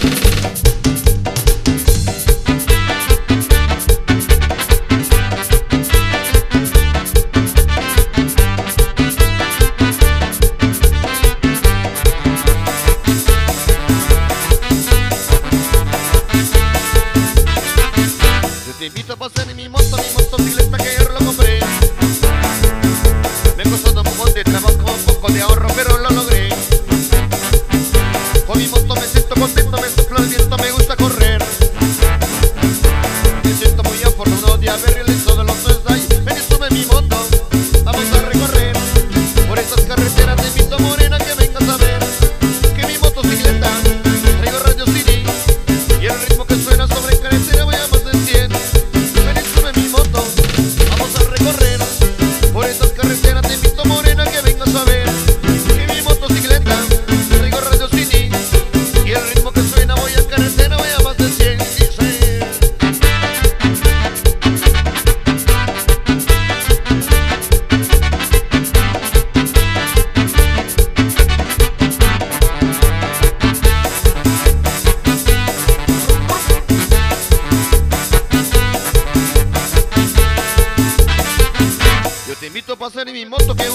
Te invito a pasar en mi motocicleta que ayer lo compré. Me costó un poco de trabajo, un poco de ahorro, pero lo logré. Con mi moto me siento contento, me sopla el viento, me gusta correr. Me siento muy afortunado de haber realizado los sueños. Ven y sube mi moto, vamos a recorrer por esas carreteras. Te invito, morena, que vengas a ver que mi motocicleta traigo radio CD y el ritmo que suena sobre carretera voy a más de 100. Te invito a pasar en mi moto que